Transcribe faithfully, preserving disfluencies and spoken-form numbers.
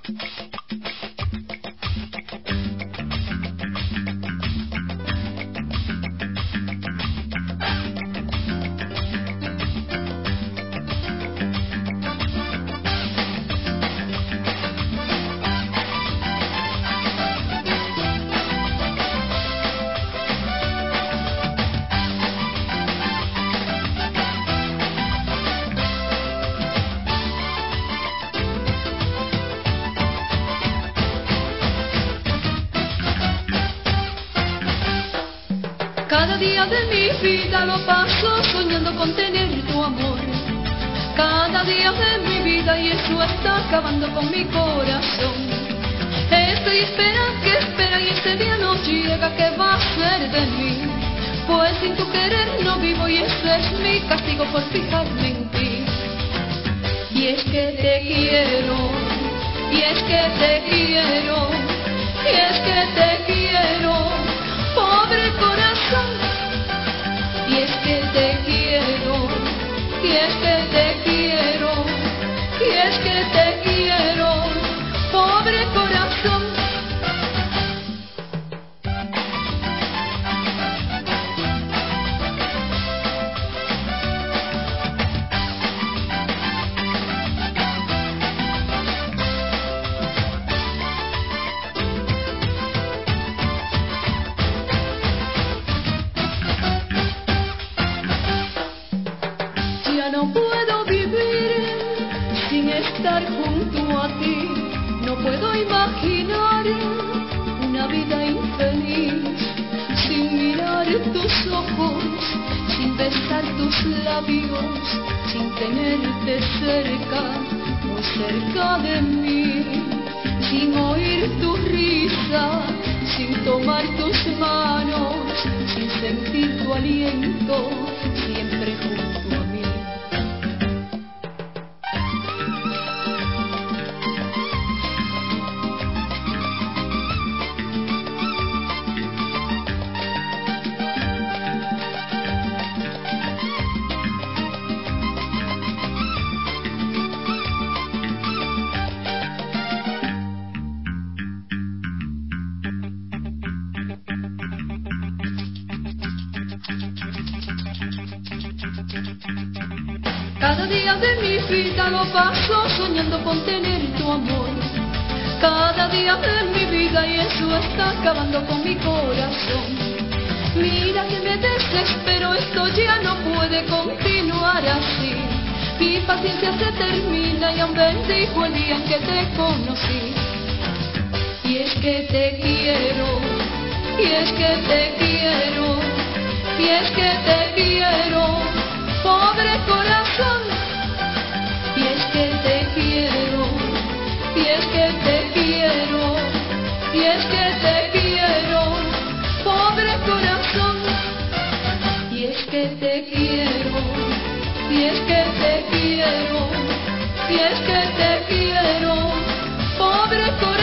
Cada día de mi vida lo paso soñando con tener tu amor. Cada día de mi vida y eso está acabando con mi corazón. Estoy espera que espera y ese día no llega, ¿qué va a ser de mí? Pues sin tu querer no vivo y ese es mi castigo por fijarme en ti. Y es que te quiero, y es que te quiero, y es que te quiero, pobre corazón. Y es que te quiero, y es que te quiero, y es que te quiero, pobre corazón. No puedo vivir sin estar junto a ti, no puedo imaginar una vida infeliz sin mirar tus ojos, sin besar tus labios, sin tenerte cerca, muy cerca de mí, sin oír tu risa, sin tomar tus manos, sin sentir tu aliento, siempre junto a mí. Cada día de mi vida lo paso soñando con tener tu amor. Cada día de mi vida y eso está acabando con mi corazón. Mira que me desespero, esto ya no puede continuar así. Mi paciencia se termina y aún bendijo el día en que te conocí. Y es que te quiero, y es que te quiero, y es que te quiero, pobre corazón. Y es que te quiero, y es que te quiero, y es que te quiero, pobre corazón. Y es que te quiero, y es que te quiero, y es que te quiero, pobre corazón.